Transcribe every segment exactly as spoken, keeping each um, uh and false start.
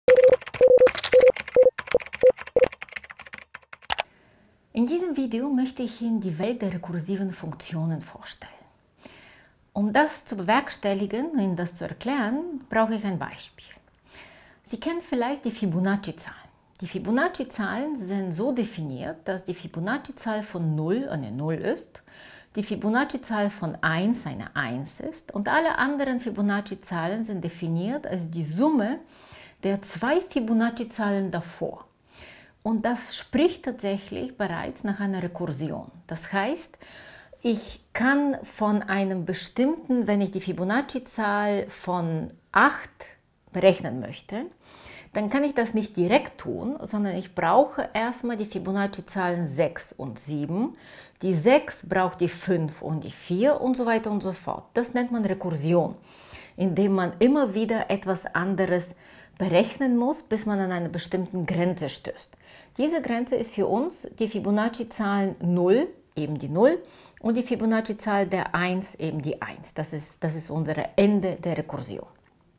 In diesem Video möchte ich Ihnen die Welt der rekursiven Funktionen vorstellen. Um das zu bewerkstelligen und Ihnen das zu erklären, brauche ich ein Beispiel. Sie kennen vielleicht die Fibonacci-Zahlen. Die Fibonacci-Zahlen sind so definiert, dass die Fibonacci-Zahl von null eine null ist, die Fibonacci-Zahl von eins eine eins ist und alle anderen Fibonacci-Zahlen sind definiert als die Summe der zwei Fibonacci-Zahlen davor. Und das spricht tatsächlich bereits nach einer Rekursion. Das heißt, ich kann von einem bestimmten, wenn ich die Fibonacci-Zahl von acht berechnen möchte, dann kann ich das nicht direkt tun, sondern ich brauche erstmal die Fibonacci-Zahlen sechs und sieben. Die sechs braucht die fünf und die vier und so weiter und so fort. Das nennt man Rekursion, indem man immer wieder etwas anderes berechnen muss, bis man an eine bestimmte Grenze stößt. Diese Grenze ist für uns die Fibonacci-Zahlen null, eben die null, und die Fibonacci-Zahl der eins, eben die eins. Das ist, das ist unser Ende der Rekursion.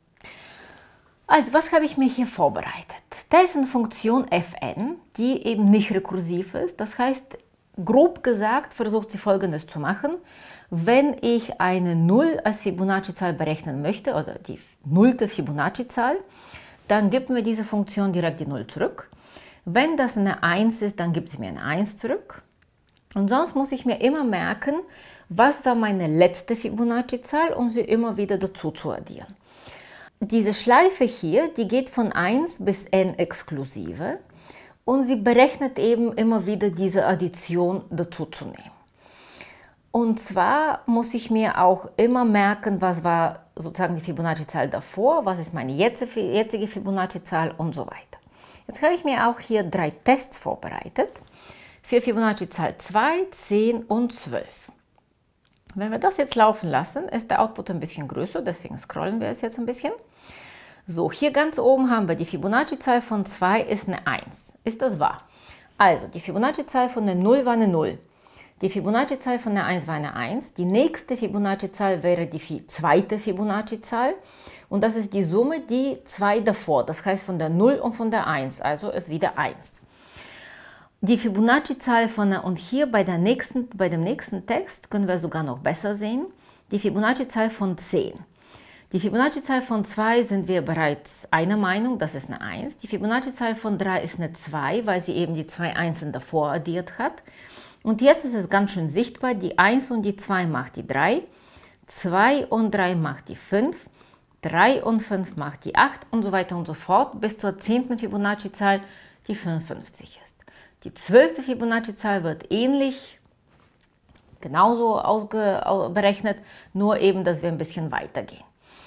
Also, was habe ich mir hier vorbereitet? Da ist eine Funktion fn, die eben nicht rekursiv ist. Das heißt, grob gesagt, versucht sie Folgendes zu machen. Wenn ich eine null als Fibonacci-Zahl berechnen möchte, oder die nullte Fibonacci-Zahl, dann gibt mir diese Funktion direkt die null zurück. Wenn das eine eins ist, dann gibt sie mir eine eins zurück. Und sonst muss ich mir immer merken, was war meine letzte Fibonacci-Zahl, um sie immer wieder dazu zu addieren. Diese Schleife hier, die geht von eins bis n exklusive und sie berechnet eben immer wieder diese Addition dazu zu nehmen. Und zwar muss ich mir auch immer merken, was war sozusagen die Fibonacci-Zahl davor, was ist meine jetzige Fibonacci-Zahl und so weiter. Jetzt habe ich mir auch hier drei Tests vorbereitet für Fibonacci-Zahl zwei, zehn und zwölf. Wenn wir das jetzt laufen lassen, ist der Output ein bisschen größer, deswegen scrollen wir es jetzt ein bisschen. So, hier ganz oben haben wir die Fibonacci-Zahl von zwei ist eine eins. Ist das wahr? Also, die Fibonacci-Zahl von der null war eine null. Die Fibonacci-Zahl von der eins war eine eins. Die nächste Fibonacci-Zahl wäre die zweite Fibonacci-Zahl. Und das ist die Summe, die zwei davor, das heißt von der null und von der eins, also ist wieder eins. Die Fibonacci-Zahl von der, und hier bei, der nächsten, bei dem nächsten Text können wir sogar noch besser sehen, die Fibonacci-Zahl von zehn. Die Fibonacci-Zahl von zwei sind wir bereits einer Meinung, das ist eine eins. Die Fibonacci-Zahl von drei ist eine zwei, weil sie eben die zwei Einsen davor addiert hat. Und jetzt ist es ganz schön sichtbar, die eins und die zwei macht die drei, zwei und drei macht die fünf, drei und fünf macht die acht und so weiter und so fort, bis zur zehnten Fibonacci-Zahl, die fünfundfünfzig ist. Die zwölfte Fibonacci-Zahl wird ähnlich, genauso berechnet, nur eben, dass wir ein bisschen weiter gehen.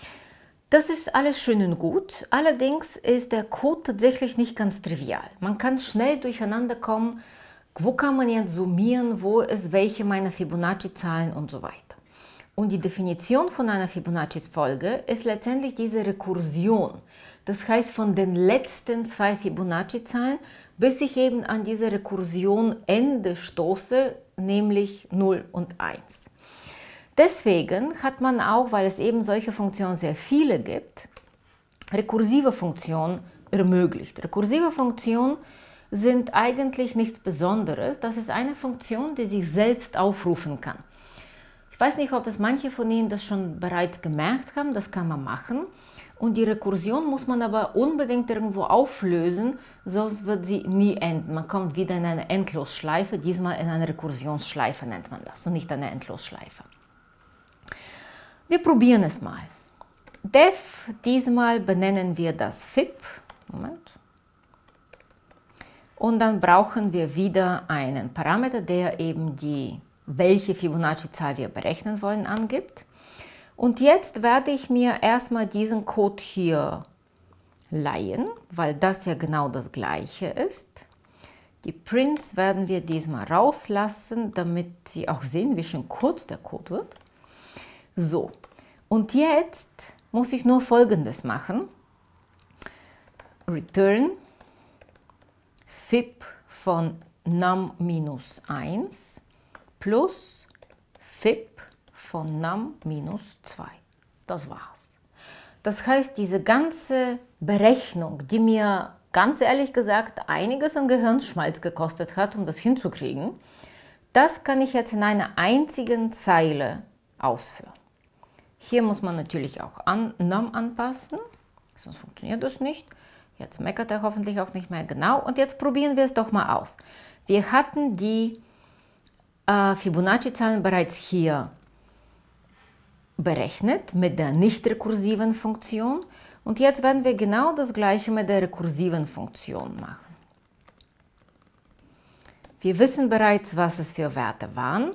Das ist alles schön und gut, allerdings ist der Code tatsächlich nicht ganz trivial. Man kann schnell durcheinander kommen, wo kann man jetzt summieren, wo ist welche meiner Fibonacci-Zahlen und so weiter. Und die Definition von einer Fibonacci-Folge ist letztendlich diese Rekursion. Das heißt, von den letzten zwei Fibonacci-Zahlen, bis ich eben an diese Rekursion Ende stoße, nämlich null und eins. Deswegen hat man auch, weil es eben solche Funktionen sehr viele gibt, rekursive Funktionen ermöglicht. Rekursive Funktionen sind eigentlich nichts Besonderes. Das ist eine Funktion, die sich selbst aufrufen kann. Ich weiß nicht, ob es manche von Ihnen das schon bereits gemerkt haben, das kann man machen. Und die Rekursion muss man aber unbedingt irgendwo auflösen, sonst wird sie nie enden. Man kommt wieder in eine Endlosschleife, diesmal in eine Rekursionsschleife nennt man das und nicht eine Endlosschleife. Wir probieren es mal. Def, diesmal benennen wir das Fib. Moment. Und dann brauchen wir wieder einen Parameter, der eben die welche Fibonacci-Zahl wir berechnen wollen, angibt. Und jetzt werde ich mir erstmal diesen Code hier leihen, weil das ja genau das gleiche ist. Die Prints werden wir diesmal rauslassen, damit Sie auch sehen, wie schön kurz der Code wird. So, und jetzt muss ich nur Folgendes machen. Return Fib von num minus eins plus Fib von num minus zwei. Das war's. Das heißt, diese ganze Berechnung, die mir ganz ehrlich gesagt einiges an Gehirnschmalz gekostet hat, um das hinzukriegen, das kann ich jetzt in einer einzigen Zeile ausführen. Hier muss man natürlich auch an, Num anpassen, sonst funktioniert das nicht. Jetzt meckert er hoffentlich auch nicht mehr genau. Und jetzt probieren wir es doch mal aus. Wir hatten die äh, Fibonacci-Zahlen bereits hier berechnet mit der nicht rekursiven Funktion. Und jetzt werden wir genau das gleiche mit der rekursiven Funktion machen. Wir wissen bereits, was es für Werte waren.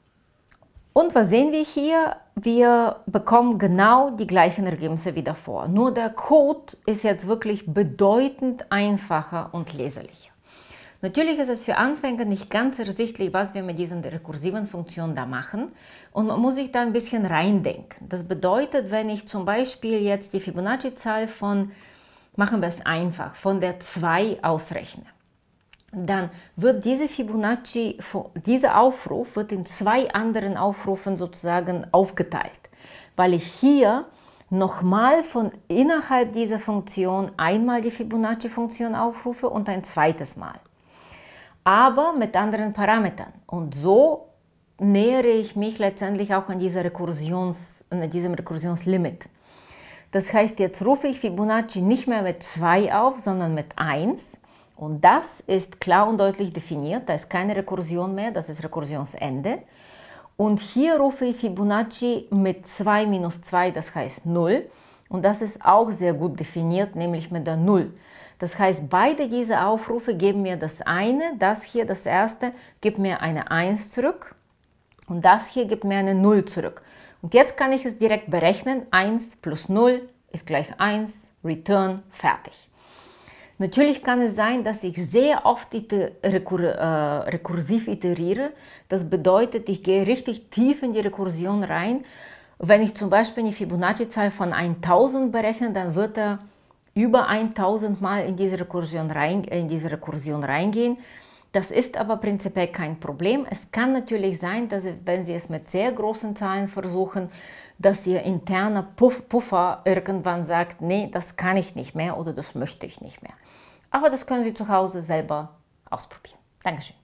Und was sehen wir hier? Wir bekommen genau die gleichen Ergebnisse wie davor. Nur der Code ist jetzt wirklich bedeutend einfacher und leserlicher. Natürlich ist es für Anfänger nicht ganz ersichtlich, was wir mit diesen rekursiven Funktionen da machen. Und man muss sich da ein bisschen reindenken. Das bedeutet, wenn ich zum Beispiel jetzt die Fibonacci-Zahl von, machen wir es einfach, von der zwei ausrechne, dann wird diese Fibonacci, dieser Aufruf wird in zwei anderen Aufrufen sozusagen aufgeteilt, weil ich hier nochmal von innerhalb dieser Funktion einmal die Fibonacci-Funktion aufrufe und ein zweites Mal. Aber mit anderen Parametern. Und so nähere ich mich letztendlich auch an, dieser Rekursions, an diesem Rekursionslimit. Das heißt, jetzt rufe ich Fibonacci nicht mehr mit zwei auf, sondern mit eins. Und das ist klar und deutlich definiert, da ist keine Rekursion mehr, das ist Rekursionsende. Und hier rufe ich Fibonacci mit zwei minus zwei, das heißt null. Und das ist auch sehr gut definiert, nämlich mit der null. Das heißt, beide diese Aufrufe geben mir das eine, das hier, das erste, gibt mir eine eins zurück. Und das hier gibt mir eine null zurück. Und jetzt kann ich es direkt berechnen, eins plus null ist gleich eins, Return, fertig. Natürlich kann es sein, dass ich sehr oft rekur äh, rekursiv iteriere. Das bedeutet, ich gehe richtig tief in die Rekursion rein. Wenn ich zum Beispiel eine Fibonacci-Zahl von tausend berechne, dann wird er über tausend Mal in diese Rekursion, rein, in diese Rekursion reingehen. Das ist aber prinzipiell kein Problem. Es kann natürlich sein, dass Sie, wenn Sie es mit sehr großen Zahlen versuchen, dass Ihr interner Puff, Puffer irgendwann sagt, nee, das kann ich nicht mehr oder das möchte ich nicht mehr. Aber das können Sie zu Hause selber ausprobieren. Dankeschön.